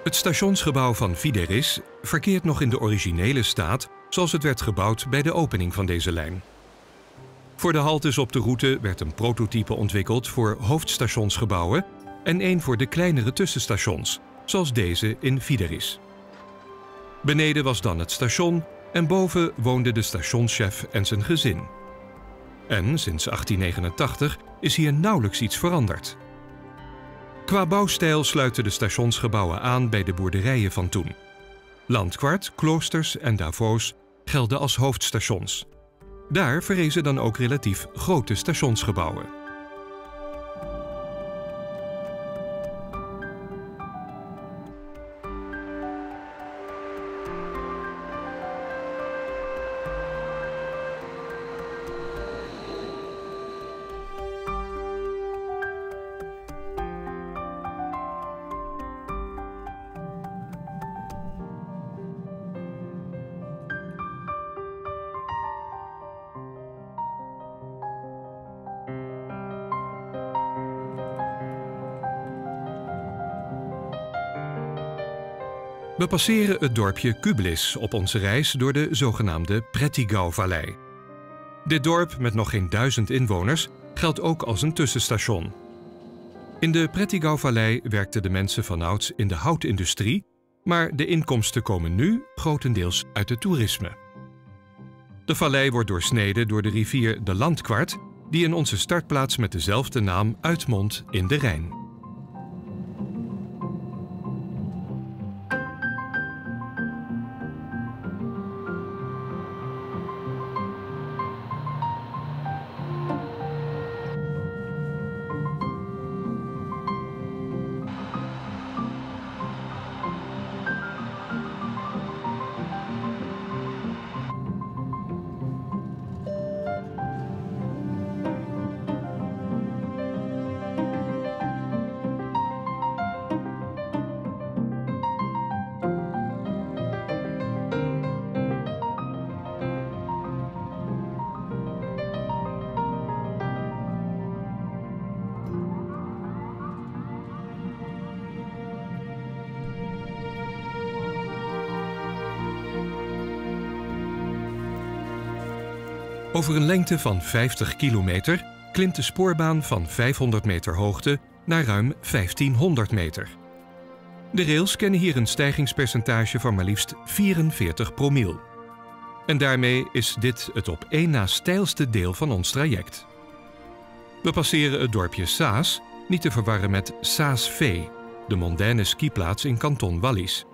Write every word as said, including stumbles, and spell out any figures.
Het stationsgebouw van Fideris verkeert nog in de originele staat zoals het werd gebouwd bij de opening van deze lijn. Voor de haltes op de route werd een prototype ontwikkeld voor hoofdstationsgebouwen en één voor de kleinere tussenstations, zoals deze in Fideris. Beneden was dan het station en boven woonde de stationschef en zijn gezin. En sinds achttien negenentachtig is hier nauwelijks iets veranderd. Qua bouwstijl sluiten de stationsgebouwen aan bij de boerderijen van toen. Landquart, Kloosters en Davos gelden als hoofdstations. Daar verrezen dan ook relatief grote stationsgebouwen. We passeren het dorpje Kublis op onze reis door de zogenaamde Prättigau-vallei. Dit dorp met nog geen duizend inwoners geldt ook als een tussenstation. In de Prättigau-vallei werkten de mensen vanouds in de houtindustrie, maar de inkomsten komen nu grotendeels uit het toerisme. De vallei wordt doorsneden door de rivier de Landquart, die in onze startplaats met dezelfde naam uitmondt in de Rijn. Over een lengte van vijftig kilometer klimt de spoorbaan van vijfhonderd meter hoogte naar ruim vijftienhonderd meter. De rails kennen hier een stijgingspercentage van maar liefst vierenveertig promiel. En daarmee is dit het op één na steilste deel van ons traject. We passeren het dorpje Saas, niet te verwarren met Saas-Fee, de mondaine skiplaats in kanton Wallis.